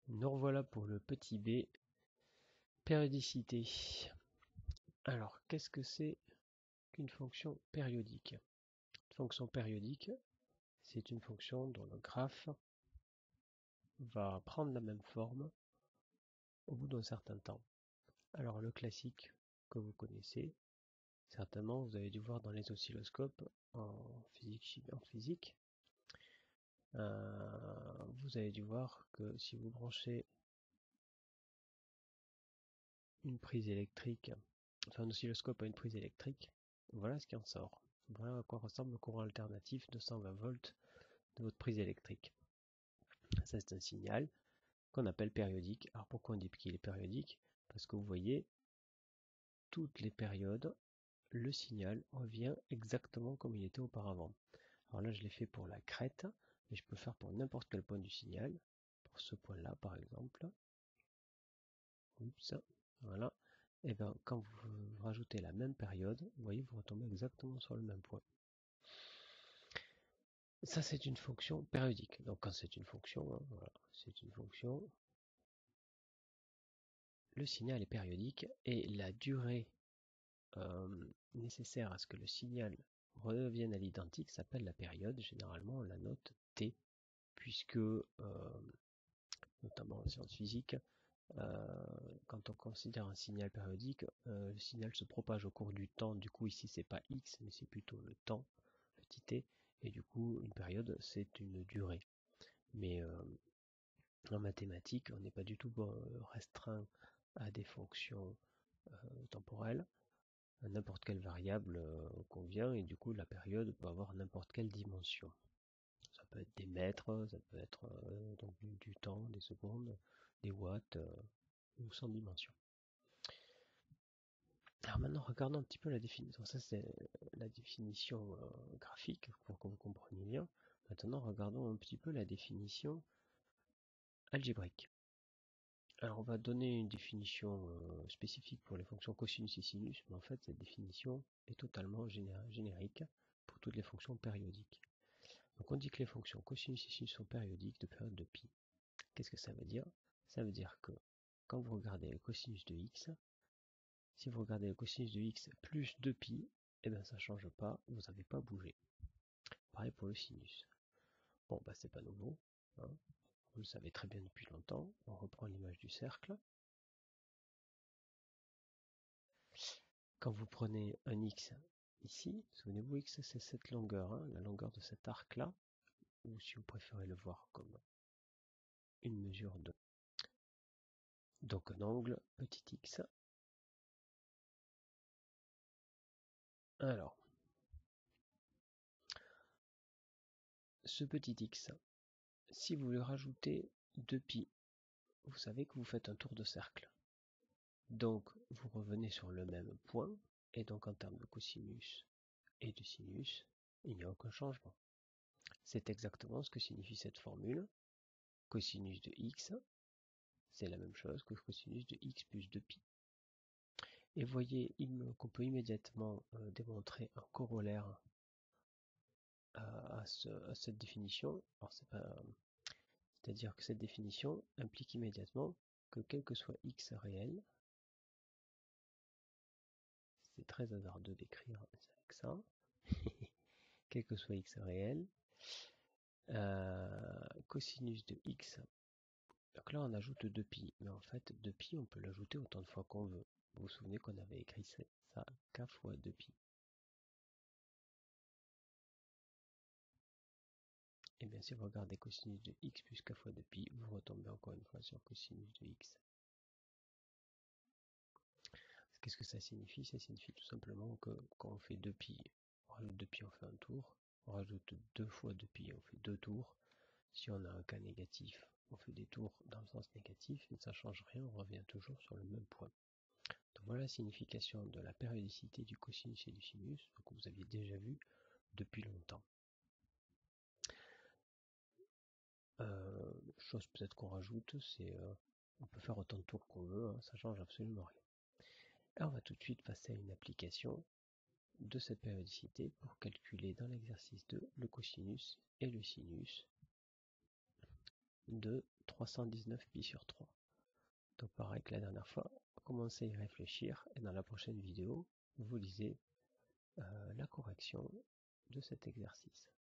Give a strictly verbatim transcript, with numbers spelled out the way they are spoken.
Nous revoilà pour le petit b, périodicité. Alors, qu'est-ce que c'est qu'une fonction périodique? Une fonction périodique, c'est une fonction dont le graphe va prendre la même forme au bout d'un certain temps. Alors, le classique que vous connaissez, certainement vous avez dû voir dans les oscilloscopes en physique, en physique. Euh, vous avez dû voir que si vous branchez une prise électrique, enfin un oscilloscope à une prise électrique, voilà ce qui en sort. Voilà à quoi ressemble le courant alternatif de cent vingt volts de votre prise électrique. Ça, c'est un signal qu'on appelle périodique. Alors pourquoi on dit qu'il est périodique? Parce que vous voyez, toutes les périodes, le signal revient exactement comme il était auparavant. Alors là, je l'ai fait pour la crête, mais je peux le faire pour n'importe quel point du signal. Pour ce point-là, par exemple. Oups, voilà. Et bien, quand vous rajoutez la même période, vous voyez, vous retombez exactement sur le même point. Ça, c'est une fonction périodique. Donc, quand c'est une fonction, hein, voilà, c'est une fonction, le signal est périodique et la durée euh, nécessaire à ce que le signal revienne à l'identique s'appelle la période. Généralement, on la note T, puisque, euh, notamment en sciences physiques, euh, quand on considère un signal périodique, euh, le signal se propage au cours du temps. Du coup, ici, c'est pas X, mais c'est plutôt le temps, petit t, et du coup, une période, c'est une durée. Mais euh, en mathématiques, on n'est pas du tout restreint à des fonctions euh, temporelles. N'importe quelle variable euh, convient, et du coup, la période peut avoir n'importe quelle dimension. Ça peut être des mètres, ça peut être euh, donc du, du temps, des secondes, des watts, euh, ou sans dimension. Alors maintenant, regardons un petit peu la définition. Ça, c'est la définition euh, graphique, pour que vous compreniez bien. Maintenant, regardons un petit peu la définition algébrique. Alors, on va donner une définition euh, spécifique pour les fonctions cosinus et sinus, mais en fait, cette définition est totalement générique pour toutes les fonctions périodiques. Donc, on dit que les fonctions cosinus et sinus sont périodiques de période de pi. Qu'est-ce que ça veut dire? Ça veut dire que quand vous regardez le cosinus de x, si vous regardez le cosinus de x plus deux pi, eh bien ça ne change pas, vous n'avez pas bougé. Pareil pour le sinus. Bon, bah c'est pas nouveau, hein. Vous le savez très bien depuis longtemps. On reprend l'image du cercle. Quand vous prenez un x ici, souvenez-vous, x c'est cette longueur, hein, la longueur de cet arc-là, ou si vous préférez le voir comme une mesure de. Donc un angle petit x. Alors, ce petit x, si vous lui rajoutez deux pi, vous savez que vous faites un tour de cercle. Donc vous revenez sur le même point, et donc en termes de cosinus et de sinus, il n'y a aucun changement. C'est exactement ce que signifie cette formule. Cosinus de x, c'est la même chose que cosinus de x plus deux pi. Et vous voyez qu'on peut immédiatement euh, démontrer un corollaire à, à, ce, à cette définition. C'est-à-dire que cette définition implique immédiatement que quel que soit x réel, c'est très hasardeux d'écrire avec ça, quel que soit x réel, euh, cosinus de x, donc là on ajoute deux pi, mais en fait deux pi on peut l'ajouter autant de fois qu'on veut. Vous vous souvenez qu'on avait écrit ça k fois deux pi. Et bien si vous regardez cosinus de x plus k fois deux pi, vous retombez encore une fois sur cosinus de x. Qu'est-ce que ça signifie? Ça signifie tout simplement que quand on fait deux pi, on rajoute deux pi, on fait un tour. On rajoute deux fois deux pi, on fait deux tours. Si on a un cas négatif, on fait des tours dans le sens négatif, mais ça ne change rien, on revient toujours sur le même point. Donc voilà la signification de la périodicité du cosinus et du sinus, que vous aviez déjà vu depuis longtemps. Euh, chose peut-être qu'on rajoute, c'est euh, on peut faire autant de tours qu'on veut, hein, ça change absolument rien. Et on va tout de suite passer à une application de cette périodicité pour calculer dans l'exercice deux le cosinus et le sinus de trois cent dix-neuf pi sur trois. Donc pareil que la dernière fois, commencez à y réfléchir et dans la prochaine vidéo, vous lisez euh, la correction de cet exercice.